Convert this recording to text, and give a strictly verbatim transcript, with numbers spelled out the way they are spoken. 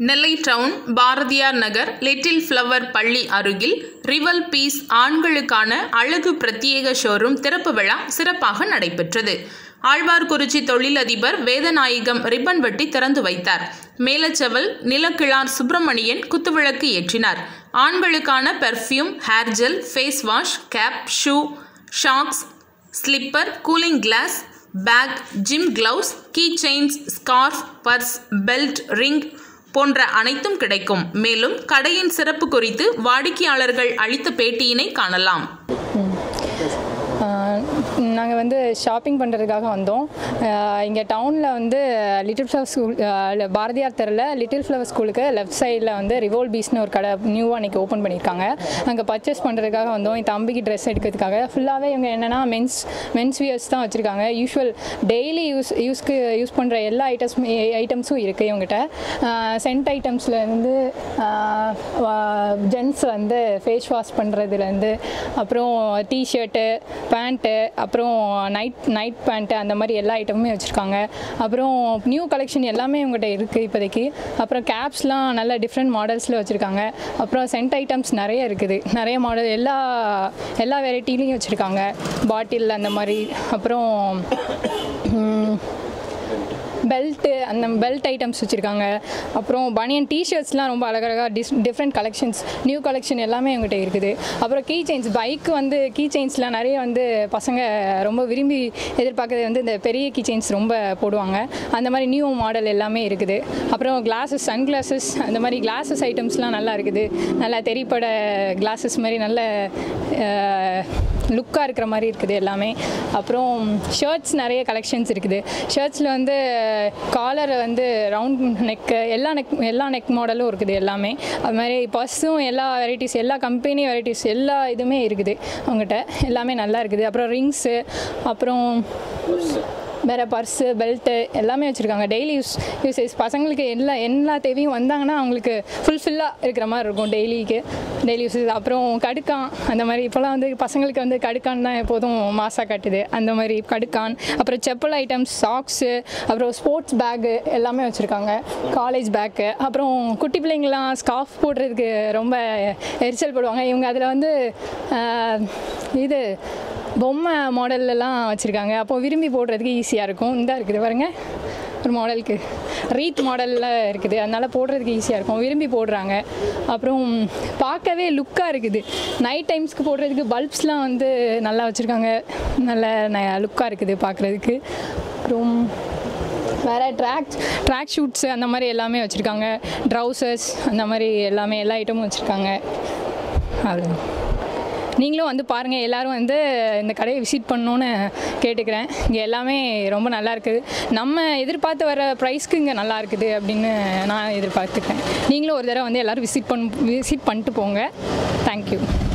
நெல்லை town Bharathiyar Nagar little flower பள்ளி அருகில் rival piece ஆண்களுக்கான அழகு பிரத்யேக ஷோரூம் திறப்பு விழா சிறப்பாக நடைபெற்றது. ஆழ்வார்குறிச்சி தொழிலதிபர் வேதநாயகம் ரிப்பன் வெட்டி திறந்து வைத்தார். மேலச்செவல் நிலக்கிழார் சுப்பிரமணியன் குத்துவிளக்கு ஏற்றினார். ஆண்களுக்கான perfume, hair gel, face wash, cap, shoe, socks, slipper, cooling glass, bag, gym gloves, key chains, scarf, purse, belt, ring போன்ற அனைத்தும் கிடைக்கும். மேலும் கடையின் சிறப்பு குறித்து வாடிக்கையாளர்கள் அளித்த பேட்டியினை காணலாம். நாங்கள் வந்து ஷாப்பிங் பண்ணுறதுக்காக வந்தோம். இங்கே டவுனில் வந்து லிட்டில் ஃப்ளவர் ஸ்கூல் பாரதியார் தெருவில் லிட்டில் ஃப்ளவர் ஸ்கூலுக்கு லெஃப்ட் சைடில் வந்து ரிவோல் பீஸ்னு ஒரு கடை நியூவாக இன்றைக்கி ஓப்பன் பண்ணியிருக்காங்க. அங்கே பர்ச்சேஸ் பண்ணுறதுக்காக வந்தோம். என் தம்பிக்கு ட்ரெஸ் எடுக்கிறதுக்காக. ஃபுல்லாகவே இவங்க என்னென்னா மென்ஸ் மென்ஸ் வியர்ஸ் தான் வச்சுருக்காங்க. யூஸ்வல் டெய்லி யூஸ் யூஸ்க்கு யூஸ் பண்ணுற எல்லா ஐட்டம்ஸ் ஐட்டம்ஸும் இருக்குது இவங்ககிட்ட. சென்ட் ஐட்டம்ஸ்லேருந்து ஜென்ஸ் வந்து ஃபேஸ் வாஷ் பண்ணுறதுலேருந்து, அப்புறம் டிஷர்ட்டு, பேண்ட்டு, அப்புறம் நைட் நைட் பேண்ட்டு, அந்த மாதிரி எல்லா ஐட்டமுமே வச்சுருக்காங்க. அப்புறம் நியூ கலெக்ஷன் எல்லாமே இவங்ககிட்ட இருக்குது இப்போதைக்கு. அப்புறம் கேப்ஸ்லாம் நல்ல டிஃப்ரெண்ட் மாடல்ஸில் வச்சுருக்காங்க. அப்புறம் சென்ட் ஐட்டம்ஸ் நிறைய இருக்குது. நிறைய மாடல் எல்லா எல்லா வெரைட்டிலையும் வச்சுருக்காங்க. பாட்டில் அந்த மாதிரி. அப்புறம் பெல்ட்டு, அந்த பெல்ட் ஐட்டம்ஸ் வச்சுருக்காங்க. அப்புறம் பனியன் டிஷர்ட்ஸ்லாம் ரொம்ப அழகழகாக டிஸ் டிஃப்ரெண்ட் கலெக்ஷன்ஸ், நியூ கலெக்ஷன் எல்லாமே எங்கள்கிட்ட இருக்குது. அப்புறம் கீ செயின்ஸ், பைக்கு வந்து கீ செயின்ஸ்லாம் நிறைய வந்து பசங்க ரொம்ப விரும்பி எதிர்பார்க்குறது வந்து இந்த பெரிய கீ செயின்ஸ் ரொம்ப போடுவாங்க. அந்த மாதிரி நியூ மாடல் எல்லாமே இருக்குது. அப்புறம் கிளாஸஸ், சன் கிளாஸஸ், அந்த மாதிரி கிளாஸஸ் ஐட்டம்ஸ்லாம் நல்லா இருக்குது. நல்லா தெரிப்பட கிளாஸஸ் மாதிரி நல்ல லுக்காக இருக்கிற மாதிரி இருக்குது எல்லாமே. அப்புறம் ஷர்ட்ஸ் நிறைய கலெக்ஷன்ஸ் இருக்குது. ஷர்ட்ஸில் வந்து காலர் வந்து ரவுண்ட் நெக்கு, எல்லா நெக் எல்லா நெக் மாடலும் இருக்குது எல்லாமே. அது மாதிரி பர்ஸும் எல்லா வெரைட்டிஸ், எல்லா கம்பெனி வெரைட்டிஸ் எல்லா இதுவுமே இருக்குது அவங்ககிட்ட. எல்லாமே நல்லா இருக்குது. அப்புறம் ரிங்ஸு, அப்புறம் வேறு பர்ஸு, பெல்ட்டு எல்லாமே வச்சுருக்காங்க. டெய்லி யூஸ் யூசேஜ் பசங்களுக்கு எல்லா எல்லா தேவையும் வந்தாங்கன்னா அவங்களுக்கு ஃபுல்ஃபில்லாக இருக்கிற மாதிரி இருக்கும் டெய்லிக்கு டெய்லி யூசேஜ். அப்புறம் கடுக்கான், அந்த மாதிரி இப்போலாம் வந்து பசங்களுக்கு வந்து கடுக்கான் தான் எப்போதும் மாசாக காட்டுது. அந்த மாதிரி கடுக்கான், அப்புறம் செப்பல் ஐட்டம்ஸ், சாக்ஸு, அப்புறம் ஸ்போர்ட்ஸ் பேக்கு எல்லாமே வச்சுருக்காங்க. காலேஜ் பேக்கு, அப்புறம் குட்டி பிள்ளைங்களாம் ஸ்கார்ஃப் போடுறதுக்கு ரொம்ப எரிச்சல் போடுவாங்க. இவங்க அதில் வந்து இது பொம்மை மாடல்லாம் வச்சுருக்காங்க. அப்போது விரும்பி போடுறதுக்கு ஈஸியாக இருக்கும். இந்த இருக்குது பாருங்கள், ஒரு மாடலுக்கு ரீத் மாடலில் இருக்குது. அதனால் போடுறதுக்கு ஈஸியாக இருக்கும், விரும்பி போடுறாங்க. அப்புறம் பார்க்கவே லுக்காக இருக்குது. நைட் டைம்ஸ்க்கு போடுறதுக்கு பல்ப்ஸ்லாம் வந்து நல்லா வச்சுருக்காங்க. நல்ல லுக்காக இருக்குது பார்க்குறதுக்கு. அப்புறம் வேறு ட்ராக் ட்ராக் ஷூட்ஸு அந்த மாதிரி எல்லாமே வச்சுருக்காங்க. ட்ரௌசர்ஸ் அந்த மாதிரி எல்லாமே எல்லா ஐட்டமும் வச்சுருக்காங்க. அவ்வளோ. நீங்களும் வந்து பாருங்கள். எல்லோரும் வந்து இந்த கடையை விசிட் பண்ணணுன்னு கேட்டுக்கிறேன். இங்கே எல்லாமே ரொம்ப நல்லா இருக்குது. நம்ம எதிர்பார்த்து வர ப்ரைஸ்க்கு இங்கே நல்லா இருக்குது அப்படின்னு நான் எதிர்பார்த்துக்கிறேன். நீங்களும் ஒரு தடவை வந்து எல்லோரும் விசிட் பண்ண விசிட் பண்ணிட்டு போங்க. தேங்க்யூ.